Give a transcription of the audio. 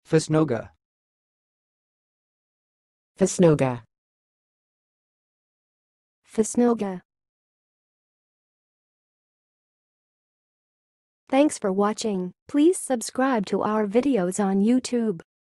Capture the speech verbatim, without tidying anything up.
fisnoga, fisnoga, Fisnoga. Thanks for watching. Please subscribe to our videos on YouTube.